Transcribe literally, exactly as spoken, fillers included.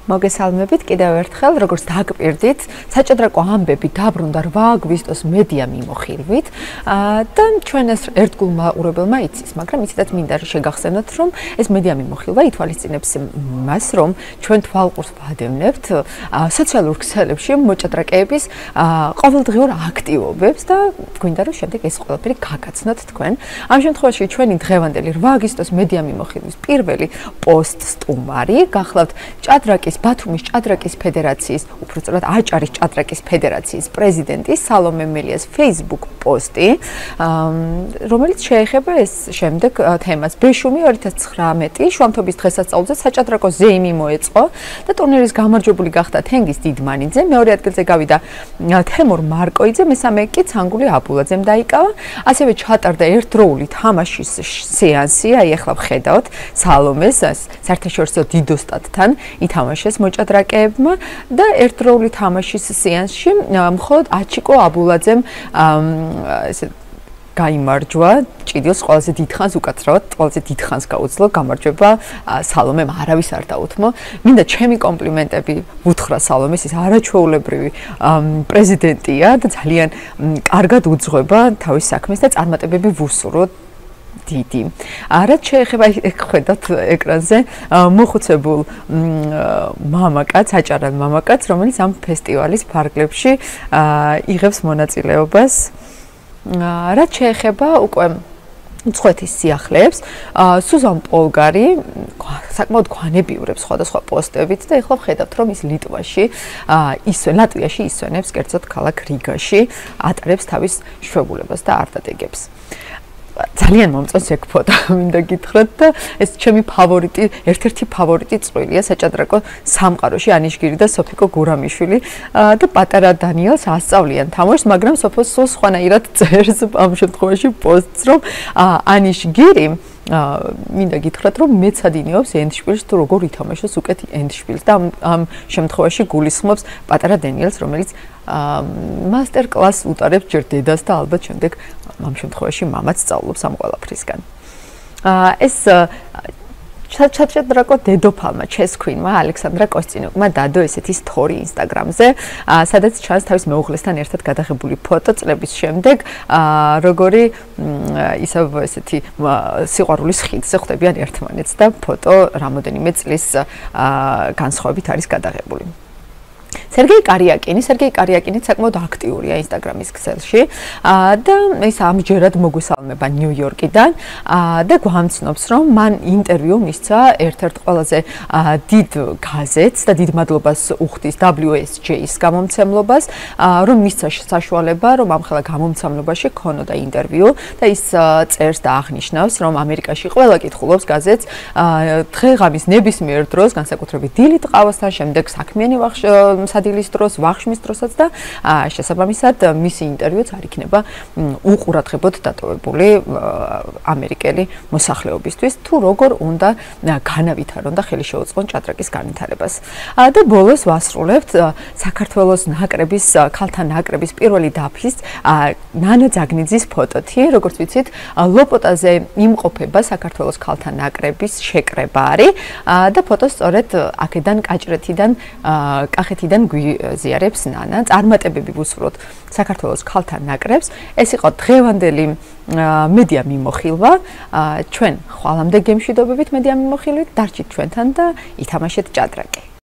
მოგესალმებით კიდევ ერთხელ, როგორც დაგვირდით, საჭადრაკო ამბები დაბრუნდა რვა აგვისტოს მედია მიმოხილვით და ჩვენ ეს ერთგულ მაყურებელმა იცის, მაგრამ იცით მინდა შეგახსენოთ, რომ ეს მედია მიმოხილვა ითვალისწინებს მას, რომ ჩვენ თვალყურს ვადევნებთ სოციალურ ქსელებში მოჭადრაკეების ყოველდღიურ აქტივობებს და გვინდა რომ შემდეგ ეს ყველაფერი გაგაცნოთ თქვენ. ამ შემთხვევაში ჩვენი დღევანდელი რვა აგვისტოს მედია მიმოხილვის პირველი პოსტ სტუმარი გახლავთ ჭადრაკის ბათუმის ჭადრაკის ფედერაციის, უბრალოდ აჭარის ჭადრაკის ფედერაციის პრეზიდენტი სალომე მელიას Facebook პოსტი, რომელიც შეეხება ეს შემდეგ თემას. ბეშუმი ორი ათას ცხრამეტი შუამთობის დღესასწაულზე საჭადრაკო ზეიმი მოეწყო და ტურნირის გამარჯვებული გახდა თენგიზ დიდმანიძე, მეორე ადგილზე გავიდა თემურ მარკოიძე, მესამე კი ცანგული აბულაძემ დაიკავა. ასევე ჩატარდა ერთდროული თამაშის სეანსი, აი ახლა ვხედავთ სალომეს საერთაშორისო დიდოსტატთან ითამაშეს მოჭადრაკეებმა და ერთდროული თამაშის სეანსში მხოლოდ აჩიკო აბულაძემ ესე გაიმარჯვა ჭიდილს ყველაზე დიდხანს უკაცრავად ყველაზე დიდხანს გაუძლო გამარჯვება სალომემ არავის არ დაუთმო. მინდა ჩემი კომპლიმენტები უთხრა სალომეს, ის არაჩვეულებრივი პრეზიდენტია და ძალიან კარგად უძღვება თავის საქმეს და წარმატებები ვუსურვოთ დიდი. რაც შეეხება ხედავთ ეკრანზე მოხუცებულ მამაკაც, აჭარელ მამაკაც, რომელიც ამ ფესტივალის ფარგლებში იღებს მონაწილეობას. რაც შეეხება უკვე მწვეთის სიახლეებს, სუზან პოლგარი საკმაოდ გვანებიურებს სხვადასხვა პოსტებით და ეხლა ვხედავთ, რომ ის ლიტვაში, ლატვიაში ისვენებს, კერძოდ ქალაქ რიგაში, ატარებს თავის შვებულებას და არტადეგებს. ძალიან მომწონს ეგ ფოტო, მინდა გითხრათ და ეს ჩემი ფავორიტი, ერთ-ერთი ფავორიტი წვლილია საჭადრაკო სამყაროში ანიშგირი და სოფიკო გურამიშვილი და პატარა დანიელს ასწავლიან თამაშს, მაგრამ სოფოს სულ სხვანაირად წერს ამ შემთხვევაში პოსტს, რომ ანიშგირი მინდა გითხრათ, რომ მეცადინეობს ენდშპილს თუ როგორ ითამაშოს უკეთ ენდშპილს და ამ შემთხვევაში გულისხმობს პატარა დანიელს, რომელიც მასტერ კლასს უტარებს ჯერ დედას და ალბათ შემდეგ ამ შემთხვევაში მამაც სწავლობს ამ ყველაფრისგან. ეს საჭადრაკო დედოფალმა ჩესქვინმა ალექსანდრა კოსტინუკმა დადო ესეთი სტორი ინსტაგრამზე, სადაც ჩანს თავის მეუღლესთან ერთად გადაღებული ფოტო წლების შემდეგ, როგორი ისევ ესეთი სიყვარულის ხიდზე ხვდებიან ერთმანეთს და ფოტო რამოდენიმე წლის განსხვავებით არის გადაღებული. სერგეი კარიაკინი, სერგეი კარიაკინი საკმაოდ აქტიურია ინსტაგრამის ქსელში და ის ამჯერად მოგვესალმება ნიუ-იორკიდან და გვამცნობს, რომ მან ინტერვიუ მისცა ერთ-ერთ ყველაზე დიდ გაზეთს და დიდ მადლობას უხდის დაბლიუ ეს ჯეის გამომცემლობას, რომ მისცა საშუალება, რომ ამხელა გამომცემლობაში ქონოდა ინტერვიუ და ის წერს და აღნიშნავს, რომ ამერიკაში ყველა კითხულობს გაზეთს დღე-ღამის ნებისმიერ დროს, განსაკუთრებით დილით ყავასთან, შემდეგ საქმიანი სადილის დროს, ვახშმის დროსაც და შესაბამისად მისი ინტერვიუც არ იქნება უყურადღებოდ დატოვებული ამერიკელი მოსახლეობისთვის, თუ როგორ უნდა განავითარონ და ხელი შეუწყონ ჭადრაკის განვითარებას. და ბოლოს ვასრულებთ საქართველოს ნაკრების, ქალთა ნაკრების პირველი დაფის ნანა ძაგნიძის ფოტოთი, როგორც ვიცით, ლოპოტაზე იმყოფება საქართველოს ქალთა ნაკრების შეკრება არის და ფოტო სწორედ აქედან კაჭრეთიდან, კახეთიდან გვიზიარებს ნანა, წარმატებები ვუსურვოთ საქართველოს ქალთა ნაკრებს. ეს იყო დღევანდელი მედია მიმოხილვა. ჩვენ ხვალამდე გემშვიდობებით მედია მიმოხილვით, დარჩით ჩვენთან და ითამაშეთ ჭადრაკი.